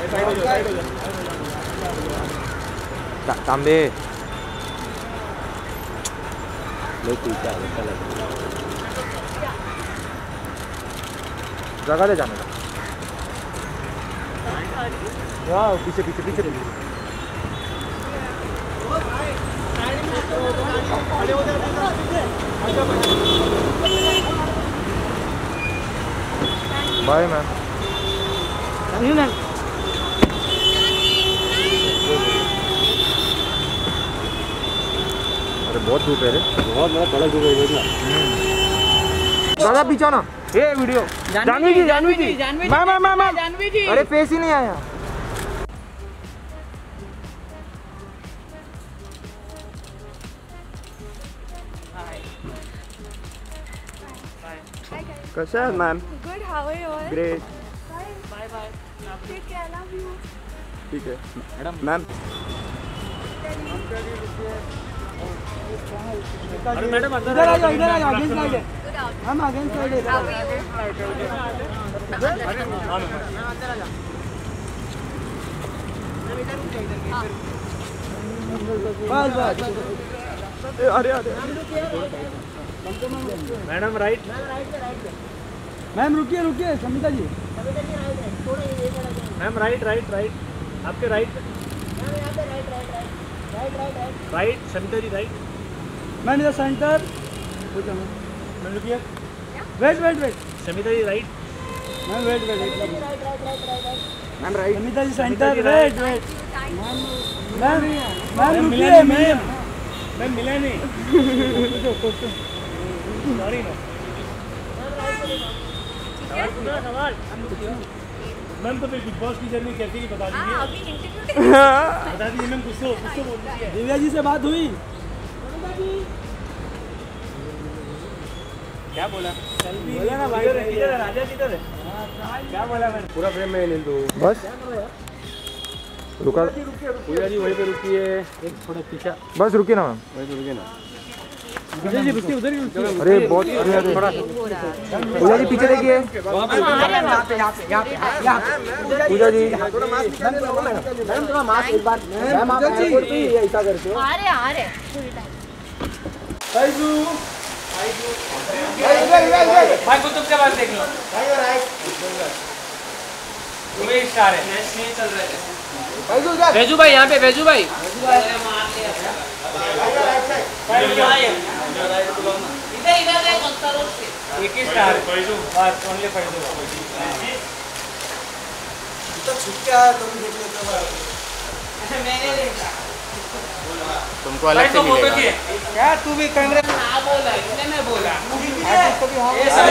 तांबे जगह दे जाने का। वाह पीछे पीछे पीछे पीछे बाय मैम। अरे बहुत धूप है रे, बहुत बड़ा कड़क धूप है ना। दादा पीछा ना ये वीडियो। जानवी जी जानवी जी। अरे फेस ही नहीं आया। कैसा है ma'am? Good, how are you all? Great. Bye bye. Take care, love you. ठीक है मैम। अरे मैडम अंदर आ जाओ, इधर आ जाओ, अगेंस्ट साइड है हम, अगेंस्ट साइड है। How are you? अंदर आ जाओ। बस बस। अरे अरे मैडम राइट। मैम रुकिए रुकिए, Samita ji. Ma'am right right right, आपके right. Right Samita ji right. Ma'am इधर सेंटर। मैम रुकिए। Wait wait wait, Samita ji right. Ma'am wait wait. Ma'am right. Samita ji centre. Wait wait ma'am. Ma'am रुकिए मैम। मैम मिला नहीं। सॉरी ना सवाल। मैम तो फिर बिग बॉस की जर्नी कैसी की बता दीजिए। अभी इंटरव्यू बता दीजिए मैम। कुछ तो बोलिए। दिव्या जी से बात हुई? क्या बोला? बोला ना भाई। किधर है राजा, किधर है? क्या बोला मैंने? पूरा फ्रेम में नहीं दो बस। रुका पूजा जी वहीं पे रुकिए। एक थोड़ा पीछे बस रुकिए ना मैम। वहीं पे रुकिए ना। पूजा जी रुकिए, उधर ही रुकिए। अरे बहुत अरे अरे पूजा जी पीछे देखिए। पूजा जी मैम थोड़ा मास्क एक बार। मैम आप एयरपोर्ट पे ही ऐसा करते हो। आ रहे भाई को तुम के पास देख लो। तुम्हें स्टार है। मैच नहीं चल रहा है। वेजू भाई यहाँ पे, वेजू भाई। एक ही स्टार फैजू, बस ओनली फैजू। तो छुप क्या तुम देख लेते हो? मैंने देखा तुमको अलग से मिलेगा। क्या तू भी कैमरे में ना बोला, इसलिए मैं बोला।